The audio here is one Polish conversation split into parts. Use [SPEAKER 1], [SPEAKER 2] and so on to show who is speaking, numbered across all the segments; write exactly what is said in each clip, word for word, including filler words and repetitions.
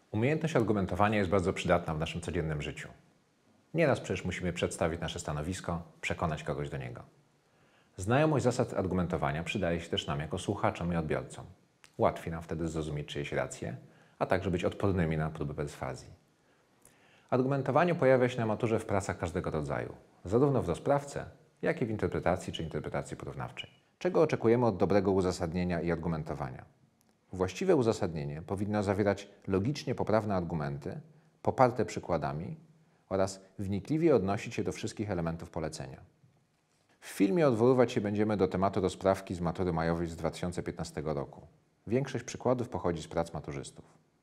[SPEAKER 1] Umiejętność argumentowania jest bardzo przydatna w naszym codziennym życiu. Nieraz przecież musimy przedstawić nasze stanowisko, przekonać kogoś do niego. Znajomość zasad argumentowania przydaje się też nam jako słuchaczom i odbiorcom. Łatwiej nam wtedy zrozumieć czyjeś racje, a także być odpornymi na próby perswazji. Argumentowanie pojawia się na maturze w pracach każdego rodzaju, zarówno w rozprawce, jak i w interpretacji czy interpretacji porównawczej. Czego oczekujemy od dobrego uzasadnienia i argumentowania? Właściwe uzasadnienie powinno zawierać logicznie poprawne argumenty, poparte przykładami oraz wnikliwie odnosić się do wszystkich elementów polecenia. W filmie odwoływać się będziemy do tematu rozprawki z matury majowej z dwa tysiące piętnastego roku. Większość przykładów pochodzi z prac maturzystów.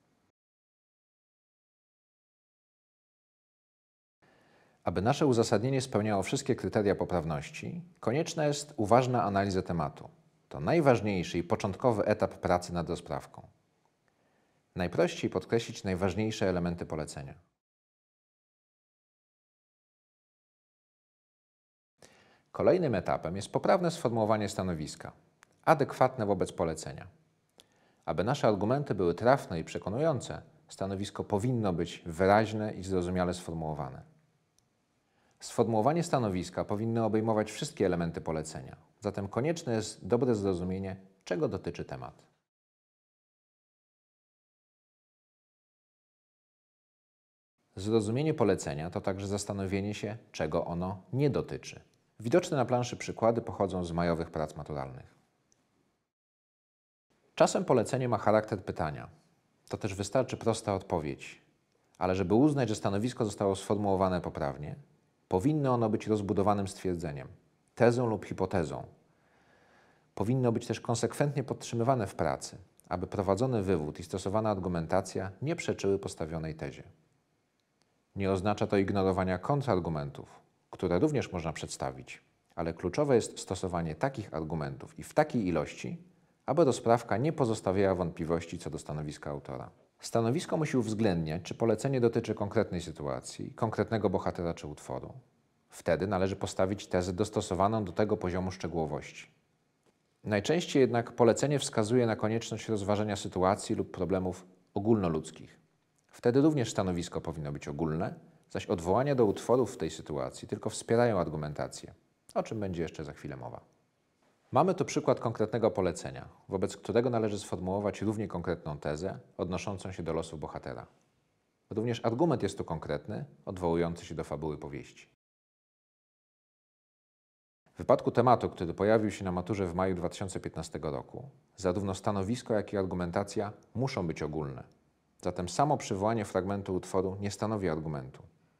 [SPEAKER 1] Aby nasze uzasadnienie spełniało wszystkie kryteria poprawności, konieczna jest uważna analiza tematu. To najważniejszy i początkowy etap pracy nad rozprawką. Najprościej podkreślić najważniejsze elementy polecenia. Kolejnym etapem jest poprawne sformułowanie stanowiska, adekwatne wobec polecenia. Aby nasze argumenty były trafne i przekonujące, stanowisko powinno być wyraźne i zrozumiale sformułowane. Sformułowanie stanowiska powinno obejmować wszystkie elementy polecenia, zatem konieczne jest dobre zrozumienie, czego dotyczy temat. Zrozumienie polecenia to także zastanowienie się, czego ono nie dotyczy. Widoczne na planszy przykłady pochodzą z majowych prac maturalnych. Czasem polecenie ma charakter pytania. To też wystarczy prosta odpowiedź. Ale żeby uznać, że stanowisko zostało sformułowane poprawnie, powinno ono być rozbudowanym stwierdzeniem, tezą lub hipotezą. Powinno być też konsekwentnie podtrzymywane w pracy, aby prowadzony wywód i stosowana argumentacja nie przeczyły postawionej tezie. Nie oznacza to ignorowania kontrargumentów, które również można przedstawić, ale kluczowe jest stosowanie takich argumentów i w takiej ilości, aby rozprawka nie pozostawiała wątpliwości co do stanowiska autora. Stanowisko musi uwzględniać, czy polecenie dotyczy konkretnej sytuacji, konkretnego bohatera czy utworu. Wtedy należy postawić tezę dostosowaną do tego poziomu szczegółowości. Najczęściej jednak polecenie wskazuje na konieczność rozważenia sytuacji lub problemów ogólnoludzkich. Wtedy również stanowisko powinno być ogólne, zaś odwołania do utworów w tej sytuacji tylko wspierają argumentację, o czym będzie jeszcze za chwilę mowa. Mamy tu przykład konkretnego polecenia, wobec którego należy sformułować równie konkretną tezę odnoszącą się do losu bohatera. Również argument jest tu konkretny, odwołujący się do fabuły powieści. W wypadku tematu, który pojawił się na maturze w maju dwa tysiące piętnastego roku, zarówno stanowisko, jak i argumentacja muszą być ogólne. Zatem samo przywołanie fragmentu utworu nie stanowi argumentu.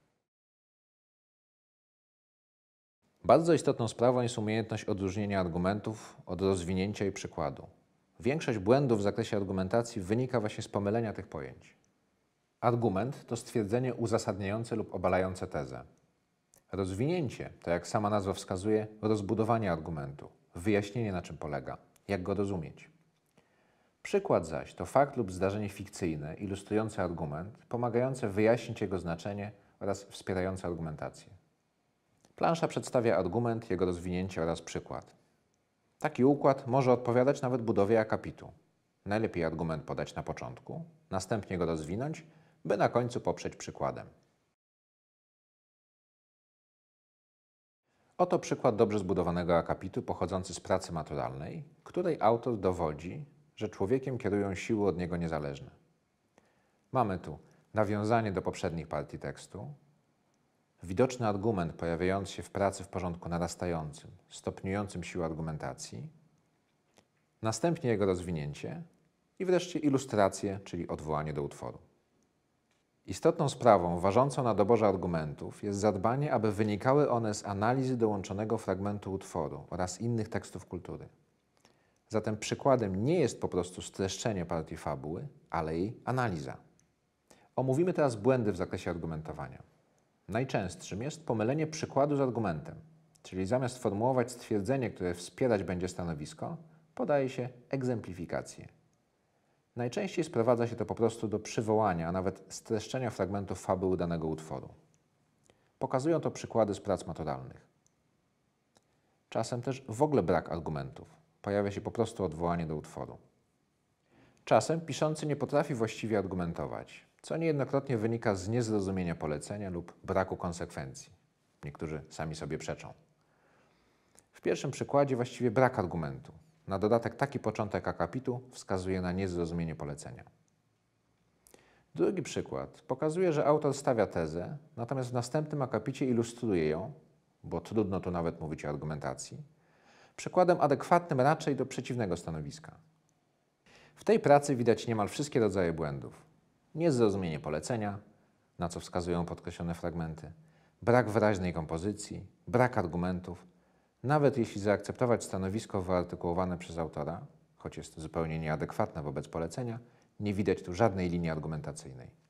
[SPEAKER 1] Bardzo istotną sprawą jest umiejętność odróżnienia argumentów od rozwinięcia i przykładu. Większość błędów w zakresie argumentacji wynika właśnie z pomylenia tych pojęć. Argument to stwierdzenie uzasadniające lub obalające tezę. Rozwinięcie to, jak sama nazwa wskazuje, rozbudowanie argumentu, wyjaśnienie, na czym polega, jak go rozumieć. Przykład zaś to fakt lub zdarzenie fikcyjne, ilustrujące argument, pomagające wyjaśnić jego znaczenie oraz wspierające argumentację. Plansza przedstawia argument, jego rozwinięcie oraz przykład. Taki układ może odpowiadać nawet budowie akapitu. Najlepiej argument podać na początku, następnie go rozwinąć, by na końcu poprzeć przykładem. Oto przykład dobrze zbudowanego akapitu pochodzący z pracy maturalnej, której autor dowodzi, że człowiekiem kierują siły od niego niezależne. Mamy tu nawiązanie do poprzednich partii tekstu, widoczny argument pojawiający się w pracy w porządku narastającym, stopniującym siłę argumentacji, następnie jego rozwinięcie i wreszcie ilustrację, czyli odwołanie do utworu. Istotną sprawą ważącą na doborze argumentów jest zadbanie, aby wynikały one z analizy dołączonego fragmentu utworu oraz innych tekstów kultury. Zatem przykładem nie jest po prostu streszczenie partii fabuły, ale jej analiza. Omówimy teraz błędy w zakresie argumentowania. Najczęstszym jest pomylenie przykładu z argumentem, czyli zamiast formułować stwierdzenie, które wspierać będzie stanowisko, podaje się egzemplifikację. Najczęściej sprowadza się to po prostu do przywołania, a nawet streszczenia fragmentów fabuły danego utworu. Pokazują to przykłady z prac maturalnych. Czasem też w ogóle brak argumentów. Pojawia się po prostu odwołanie do utworu. Czasem piszący nie potrafi właściwie argumentować. co niejednokrotnie wynika z niezrozumienia polecenia lub braku konsekwencji. Niektórzy sami sobie przeczą. W pierwszym przykładzie właściwie brak argumentu. Na dodatek taki początek akapitu wskazuje na niezrozumienie polecenia. Drugi przykład pokazuje, że autor stawia tezę, natomiast w następnym akapicie ilustruje ją, bo trudno tu nawet mówić o argumentacji, przykładem adekwatnym raczej do przeciwnego stanowiska. W tej pracy widać niemal wszystkie rodzaje błędów. Niezrozumienie polecenia, na co wskazują podkreślone fragmenty, brak wyraźnej kompozycji, brak argumentów. Nawet jeśli zaakceptować stanowisko wyartykułowane przez autora, choć jest zupełnie nieadekwatne wobec polecenia, nie widać tu żadnej linii argumentacyjnej.